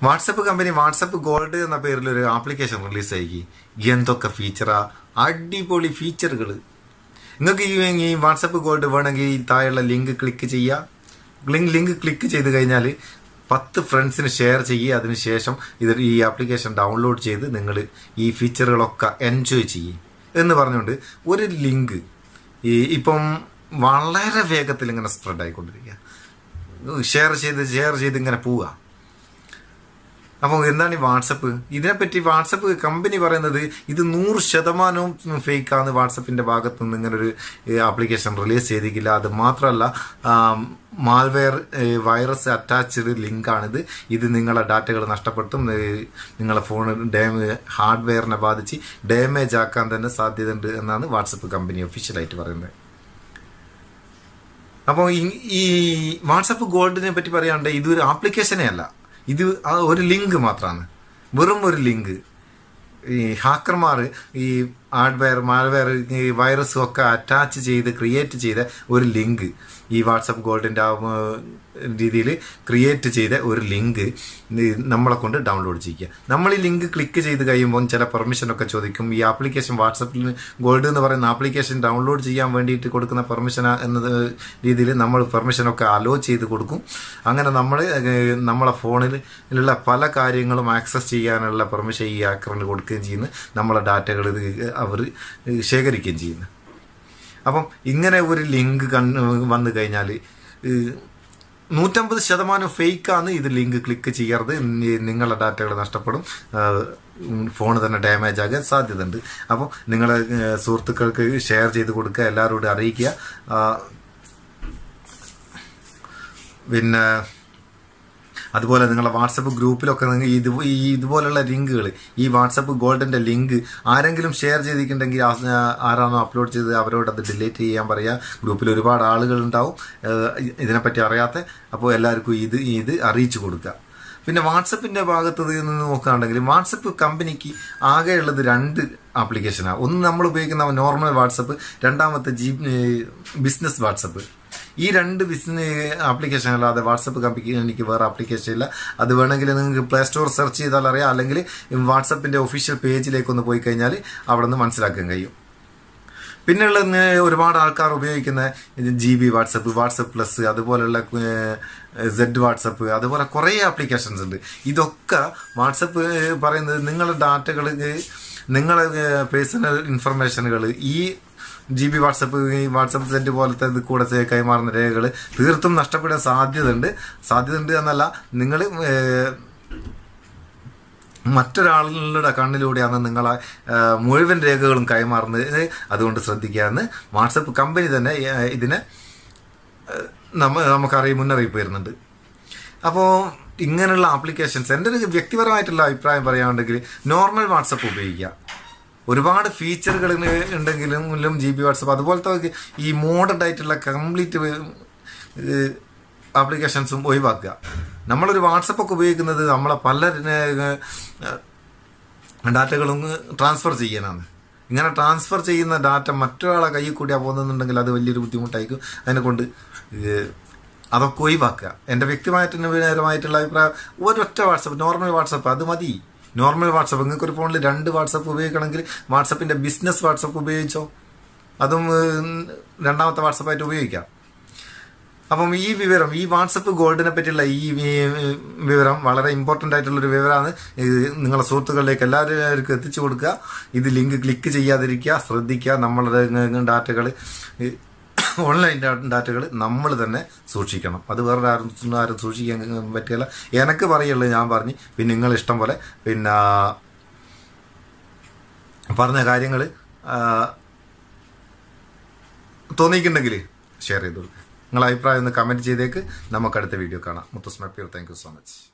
WhatsApp company WhatsApp gold എന്ന പേരിൽ ഒരു ആപ്ലിക്കേഷൻ റിലീസ് ആക്കി. എന്തൊക്കെ ഫീച്ചറാ, അടിപൊളി ഫീച്ചറുകൾ. നിങ്ങൾക്ക് ഈ വാട്സപ്പ് ഗോൾഡ് വേണമെങ്കിൽ ഈ താഴെയുള്ള ലിങ്ക് ക്ലിക്ക് ചെയ്യുക. ലിങ്ക് ക്ലിക്ക് ചെയ്ത് കഴിഞ്ഞാൽ 10 ഫ്രണ്ട്സിന് ഷെയർ ചെയ്യുക. അതിനുശേഷം ഈ ആപ്ലിക്കേഷൻ ഡൗൺലോഡ് ചെയ്ത് നിങ്ങൾ ഈ ഫീച്ചറുകളൊക്കെ എൻജോയ് ചെയ്യും എന്ന് പറഞ്ഞുകൊണ്ട് ഒരു ലിങ്ക് ഇപ്പം വളരെ വേഗത്തിൽ ഇങ്ങനെ സ്പ്രെഡ് ആയിക്കൊണ്ടിരിക്കുക. ഷെയർ ചെയ്ത് ഇങ്ങനെ പോവുക. അപ്പോൾ എന്താണ് ഈ വാട്സപ്പ്? ഇതിനെപ്പറ്റി വാട്സപ്പ് കമ്പനി പറയുന്നത് ഇത് 100% ഫേക്കാണ്. വാട്സപ്പിന്റെ ഭാഗത്ത് നിന്ന് ഇങ്ങനെ ഒരു ആപ്ലിക്കേഷൻ റിലീസ് ചെയ്തിട്ടില്ല. അത് മാത്രമല്ല, മാൽവെയർ വൈറസ് അറ്റാച്ച്ഡ് ലിങ്കാണിത്. ഇത് നിങ്ങളെ ഡാറ്റകൾ നഷ്ടപ്പെടുത്തും, നിങ്ങളെ ഫോൺ ഹാർഡ്വെയറിനെ ബാധിച്ച് ഡാമേജ് ആക്കാൻ തന്നെ സാധ്യതയുണ്ട് എന്നാണ് വാട്സപ്പ് കമ്പനി ഒഫീഷ്യലായിട്ട് പറയുന്നത്. അപ്പോൾ ഈ വാട്സപ്പ് ഗോൾഡിനെ പറ്റി പറയാണ്ട് ഇതൊരു ആപ്ലിക്കേഷനേ അല്ല, ഇത് ഒരു ലിങ്ക് മാത്രമാണ്, വെറും ഒരു ലിങ്ക്. ഈ ഹാക്കർമാർ ഈ ഹാർഡ്വെയർ മാൽവെയർ ഈ വൈറസും ഒക്കെ അറ്റാച്ച് ചെയ്ത് ക്രിയേറ്റ് ചെയ്ത ഒരു ലിങ്ക്, ഈ വാട്സപ്പ് ഗോൾഡിൻ്റെ രീതിയിൽ ക്രിയേറ്റ് ചെയ്ത ഒരു ലിങ്ക് നമ്മളെ കൊണ്ട് ഡൗൺലോഡ് ചെയ്യുക. നമ്മൾ ഈ ലിങ്ക് ക്ലിക്ക് ചെയ്ത് കഴിയുമ്പോൾ ചില പെർമിഷനൊക്കെ ചോദിക്കും. ഈ ആപ്ലിക്കേഷൻ വാട്സപ്പിൽ ഗോൾഡ് എന്ന് പറയുന്ന ആപ്ലിക്കേഷൻ ഡൗൺലോഡ് ചെയ്യാൻ വേണ്ടിയിട്ട് കൊടുക്കുന്ന പെർമിഷൻ എന്ന രീതിയിൽ നമ്മൾ പെർമിഷനൊക്കെ അലോ ചെയ്ത് കൊടുക്കും. അങ്ങനെ നമ്മളെ ഫോണിലുള്ള പല കാര്യങ്ങളും ആക്സസ് ചെയ്യാനുള്ള പെർമിഷൻ ഈ ഹാക്കറിന് കൊടുക്കുകയും ചെയ്യുന്നു. നമ്മളെ ഡാറ്റകൾ അവർ ശേഖരിക്കുകയും ചെയ്യുന്നു. അപ്പം ഇങ്ങനെ ഒരു ലിങ്ക് വന്നു കഴിഞ്ഞാൽ 150% ഫേക്കാണ്. ഇത് ലിങ്ക് ക്ലിക്ക് ചെയ്യരുത്, നിങ്ങളുടെ ഡാറ്റകൾ നഷ്ടപ്പെടും, ഫോൺ തന്നെ ഡാമേജ് ആകാൻ സാധ്യതയുണ്ട്. അപ്പോൾ നിങ്ങളെ സുഹൃത്തുക്കൾക്ക് ഷെയർ ചെയ്ത് കൊടുക്കുക, എല്ലാവരോടും അറിയിക്കുക. പിന്നെ അതുപോലെ നിങ്ങളുടെ വാട്സപ്പ് ഗ്രൂപ്പിലൊക്കെ ഇതുപോലുള്ള ലിങ്കുകൾ, ഈ വാട്സപ്പ് ഗോൾഡിൻ്റെ ലിങ്ക് ആരെങ്കിലും ഷെയർ ചെയ്തിട്ടുണ്ടെങ്കിൽ ആരാണോ അപ്ലോഡ് ചെയ്തത് അവരോട് അത് ഡിലീറ്റ് ചെയ്യാൻ പറയുക. ഗ്രൂപ്പിൽ ഒരുപാട് ആളുകളുണ്ടാവും ഇതിനെപ്പറ്റി അറിയാത്ത. അപ്പോൾ എല്ലാവർക്കും ഇത് അറിയിച്ചു കൊടുക്കുക. പിന്നെ വാട്സപ്പിൻ്റെ ഭാഗത്ത് നിന്ന് നോക്കുകയാണെങ്കിൽ വാട്സപ്പ് കമ്പനിക്ക് ആകെയുള്ളത് 2 ആപ്ലിക്കേഷനാണ്. ഒന്ന് നമ്മൾ ഉപയോഗിക്കുന്ന നോർമൽ വാട്സപ്പ്, രണ്ടാമത്തെ ബിസിനസ് വാട്സപ്പ്. ഈ 2 ബിസിനസ് ആപ്ലിക്കേഷൻ അല്ലാതെ വാട്സപ്പ് കമ്പനിക്ക് വേറെ ആപ്ലിക്കേഷൻ ഇല്ല. അത് വേണമെങ്കിൽ നിങ്ങൾക്ക് പ്ലേ സ്റ്റോർ സെർച്ച് ചെയ്താൽ അറിയാം, അല്ലെങ്കിൽ വാട്സപ്പിൻ്റെ ഒഫീഷ്യൽ പേജിലേക്കൊന്ന് പോയി കഴിഞ്ഞാൽ അവിടെ നിന്ന് മനസ്സിലാക്കാൻ കഴിയും. പിന്നെയുള്ള ഒരുപാട് ആൾക്കാർ ഉപയോഗിക്കുന്ന GB വാട്സപ്പ്, വാട്സപ്പ് പ്ലസ്, അതുപോലെയുള്ള Z വാട്സപ്പ്, അതുപോലെ കുറേ ആപ്ലിക്കേഷൻസ് ഉണ്ട്. ഇതൊക്കെ വാട്സപ്പ് പറയുന്നത് നിങ്ങളുടെ ഡാറ്റകൾ, നിങ്ങളെ പേഴ്സണൽ ഇൻഫർമേഷനുകൾ ഈ GB വാട്സപ്പ്, വാട്സപ്പ് Z പോലത്തെ ഇത് കൂടെ കൈമാറുന്ന രേഖകൾ തീർത്തും നഷ്ടപ്പെടാൻ സാധ്യതയുണ്ട് എന്നല്ല, നിങ്ങൾ മറ്റൊരാളുടെ കണ്ണിലൂടെയാണ് നിങ്ങളെ മുഴുവൻ രേഖകളും കൈമാറുന്നത്. അതുകൊണ്ട് ശ്രദ്ധിക്കാമെന്ന് വാട്സപ്പ് കമ്പനി തന്നെ ഇതിനെ നമുക്കറിയാം, മുന്നറിയിപ്പ് വരുന്നുണ്ട്. അപ്പോൾ ഇങ്ങനെയുള്ള ആപ്ലിക്കേഷൻസ്, എൻ്റെ ഒരു വ്യക്തിപരമായിട്ടുള്ള അഭിപ്രായം പറയുകയാണെങ്കിൽ നോർമൽ വാട്സപ്പ് ഉപയോഗിക്കുക. ഒരുപാട് ഫീച്ചറുകൾ ഉണ്ടെങ്കിലും GB വാട്സപ്പ് അതുപോലത്തെ ഈ മോഡേൺ ആയിട്ടുള്ള കംപ്ലീറ്റ് ആപ്ലിക്കേഷൻസും ഒഴിവാക്കുക. നമ്മളൊരു വാട്സപ്പൊക്കെ ഉപയോഗിക്കുന്നത് നമ്മളെ പല ഡാറ്റകളും ട്രാൻസ്ഫർ ചെയ്യാനാണ്. ഇങ്ങനെ ട്രാൻസ്ഫർ ചെയ്യുന്ന ഡാറ്റ മറ്റൊരാളെ കയ്യിൽ കൂടിയാൽ പോകുന്നുണ്ടെങ്കിൽ അത് വലിയൊരു ബുദ്ധിമുട്ടായിരിക്കും. അതിനെക്കൊണ്ട് അതൊക്കെ ഒഴിവാക്കുക. എൻ്റെ വ്യക്തിപരമായിട്ടുള്ള അഭിപ്രായം ഒരൊറ്റ വാട്സപ്പ്, നോർമൽ വാട്സപ്പ് അത് മതി. നോർമൽ വാട്സപ്പ്, നിങ്ങൾക്ക് ഒരു ഫോണിൽ 2 വാട്സപ്പ് ഉപയോഗിക്കണമെങ്കിൽ വാട്സപ്പിൻ്റെ ബിസിനസ് വാട്സപ്പ് ഉപയോഗിച്ചോ, അതും രണ്ടാമത്തെ വാട്സപ്പായിട്ട് ഉപയോഗിക്കാം. അപ്പം ഈ വിവരം, ഈ വാട്സപ്പ് ഗോൾഡിനെ പറ്റിയുള്ള ഈ വിവരം വളരെ ഇമ്പോർട്ടൻ്റ് ആയിട്ടുള്ളൊരു വിവരമാണ്. നിങ്ങളുടെ സുഹൃത്തുക്കളിലേക്ക് എല്ലാവർക്കും എത്തിച്ചു കൊടുക്കുക. ഇത് ലിങ്ക് ക്ലിക്ക് ചെയ്യാതിരിക്കുക, ശ്രദ്ധിക്കുക. നമ്മളുടെ ഡാറ്റകൾ, ഓൺലൈൻ ഡാറ്റകൾ നമ്മൾ തന്നെ സൂക്ഷിക്കണം. അത് വേറെ ആരും സൂക്ഷിക്കാൻ പറ്റില്ല. എനിക്ക് പറയുള്ളൂ, ഞാൻ പറഞ്ഞു. പിന്നെ നിങ്ങൾ ഇഷ്ടം പോലെ പിന്നെ പറഞ്ഞ കാര്യങ്ങൾ തോന്നിയിട്ടുണ്ടെങ്കിൽ ഷെയർ ചെയ്ത് കൊടുക്കുക. നിങ്ങളുടെ അഭിപ്രായം ഒന്ന് കമൻറ്റ് ചെയ്തേക്ക്. നമുക്ക് അടുത്ത വീഡിയോ കാണാം. Muthoos Meppayur. Thank you so much.